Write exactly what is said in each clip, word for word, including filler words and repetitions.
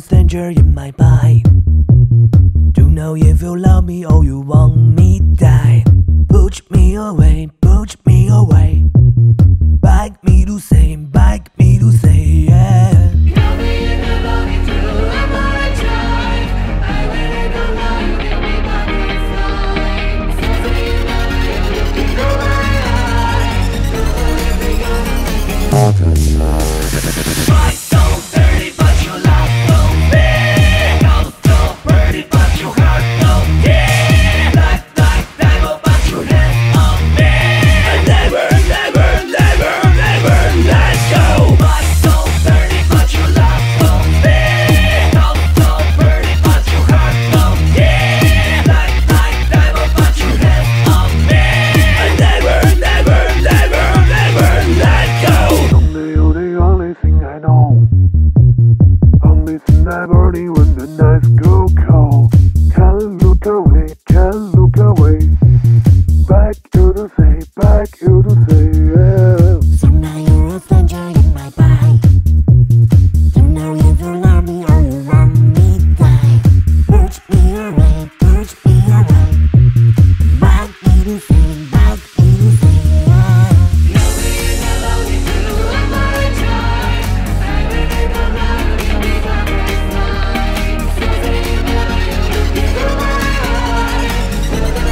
stranger in my mind. Don't know if you love me or you want me die. Push me away, push me away. Beg me to say, beg me to say, yeah. Love me and I love you too. I'm gonna try. I really don't know you, give me butterfly. Something in my life, you look into my eyes. Try so dirty, but you love so big. Go so pretty, but you hurt so deep. Like, like, devil, but you hit on me. I never, never, never, never let go. Try so dirty, but you love so big. Go so pretty, but you hurt so deep. Like, like, devil, but you hit on me. I never, never, never, never let go. Someday you're the only thing I know. Only thing I burning when the nights go cold. Can't look away, can't look away. Back to the say, back to the say, yeah. So now you're a stranger in my mind. Don't know if you love me or you want me die. Push me away, push me away. Beg me to say, beg me to say, yeah. Love me and I love you too. I'm gonna try. I really don't know you, give me butterfly. Something in my life, you look into my eyes.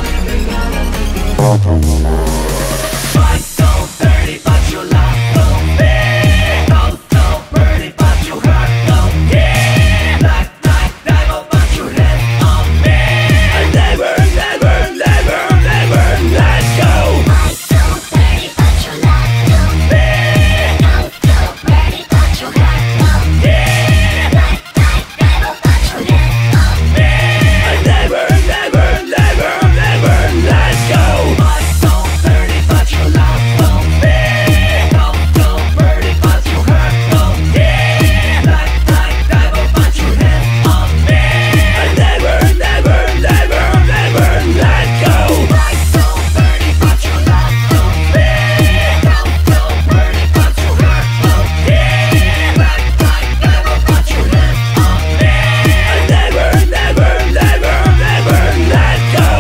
Try so dirty, but you love so big. Go so pretty, but you hurt so deep. Like, like, devil, but you hit on me. I never, never, never, never let go. I'm so dirty, but you love so big. I'm so pretty, but you hurt so deep. Like, like, devil, but you hit on me. I never, never, never, never let go. I'm so dirty, but you love so big. Go so pretty, but you hurt so deep. Like, like, devil, but you hit on me. I never, never, never, never let go. I'm so dirty, but you love so big. Go so pretty, but you hurt so deep. Like, like, devil, but you hit on me. I never, never, never, never let go.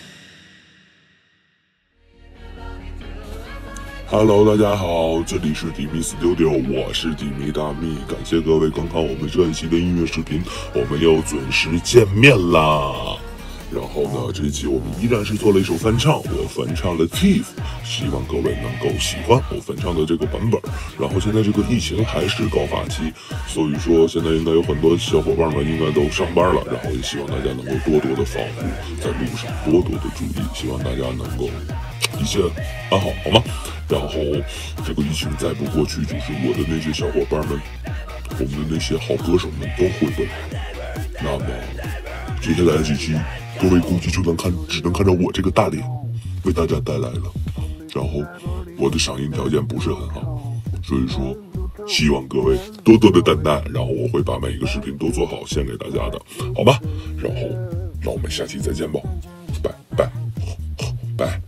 Hello， 大家好，这里是迪米 Studio， 我是迪米大咪，感谢各位观看我们这一期的音乐视频，我们又准时见面啦。然后呢，这一期我们依然是做了一首翻唱，我翻唱了 Thief， 希望各位能够喜欢我翻唱的这个版本。然后现在这个疫情还是高发期，所以说现在应该有很多小伙伴们应该都上班了，然后也希望大家能够多多的防护，在路上多多的注意，希望大家能够一切安好，好吗？然后这个疫情再不过去，就是我的那些小伙伴们，我们的那些好歌手们都会回来。那么接下来的几期，各位估计就能看，只能看到我这个大脸为大家带来了。然后我的嗓音条件不是很好，所以说希望各位多多的担待，然后我会把每一个视频都做好献给大家的，好吧？然后让我们下期再见吧，拜拜拜。